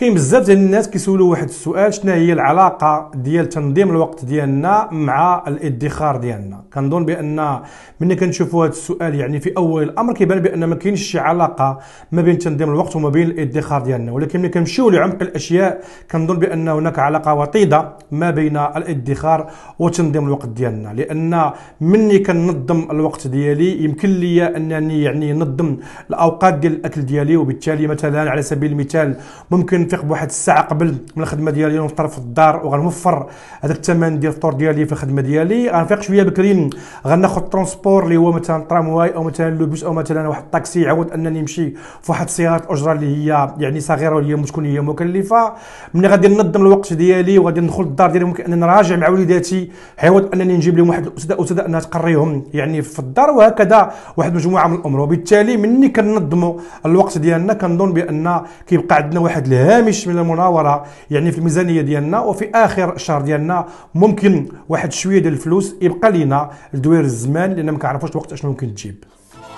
كاين بزاف ديال الناس كيسولوا واحد السؤال: شنو هي العلاقه ديال تنظيم الوقت ديالنا مع الادخار ديالنا؟ كنظن بان ملي كنشوفوا هذا السؤال يعني في اول الامر كيبان بان ما كاينش شي علاقه ما بين تنظيم الوقت وما بين الادخار ديالنا، ولكن ملي كنمشيو لعمق الاشياء كنظن بان هناك علاقه وطيده ما بين الادخار وتنظيم الوقت ديالنا. لان مني كننظم الوقت ديالي يمكن لي انني يعني ننظم الاوقات ديال الاكل ديالي، وبالتالي مثلا على سبيل المثال ممكن نفيق بواحد الساعه قبل من الخدمه ديالي ونفطر في الدار وغنوفر هذاك الثمن ديال الفطور ديالي في الخدمه ديالي. غنفيق شويه بكري، غناخذ ترونسبور اللي هو مثلا ترامواي او مثلا لوبوس او مثلا واحد الطاكسي يعوض انني نمشي في واحد سياره الاجره اللي هي يعني صغيره واللي هي تكون هي مكلفه. ملي غادي ننظم الوقت ديالي وغادي ندخل للدار ديالي ممكن انني نراجع مع وليداتي عوض انني نجيب لهم واحد الاستاذه انها تقريهم يعني في الدار، وهكذا واحد مجموعه من الامور. وبالتالي مني كننظموا الوقت ديالنا كنظن بان كيبقى عندنا واحد الهامش من المناوره يعني في الميزانيه ديالنا، وفي اخر الشهر ديالنا ممكن واحد شويه ديال الفلوس يبقى لينا لدوير الزمان، لان ما كنعرفوش الوقت اشنو ممكن تجيب.